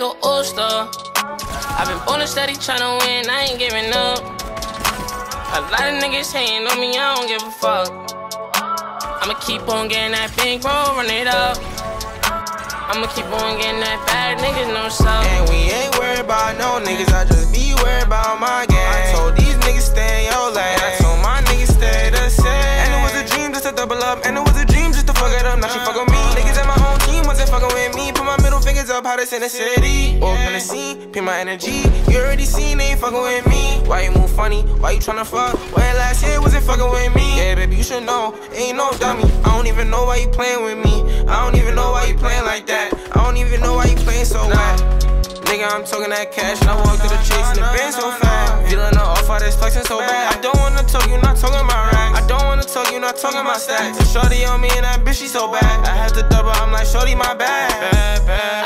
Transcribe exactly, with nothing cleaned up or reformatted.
the all-star. I've been ballin' steady tryna win, I ain't giving up. A lot of niggas hating on me, I don't give a fuck. I'ma keep on getting that big roll, run it up. I'ma keep on getting that bad, niggas no suck. And we ain't worried about no niggas, I just be worried about my gang. I told these niggas stay in your lane, I told my niggas stay the same. And it was a dream just to double up, and it was a dream just to fuck it up. Now she fuck with me. Niggas at my own team wasn't fucking with me. Put my middle fingers up, hottest in the city. Open the scene, pay my energy. You already seen, they ain't fucking with me. Why you move funny? Why you tryna fuck? When last year wasn't fucking with me. Yeah, baby, you should know, ain't no dummy. I don't even know why you playing with me. I don't even know why you playing like that. I don't even know why you playing so wet. Nigga, I'm talking that cash, and I walk through the chase in the band so fast. Feeling the off, all this flexing so bad. I don't wanna talk, you not talking about racks. I don't wanna talk, you not talking about stacks. Shorty on me and that bitch, she so bad. I have to double, I'm like, shorty, my bad. Bad, bad.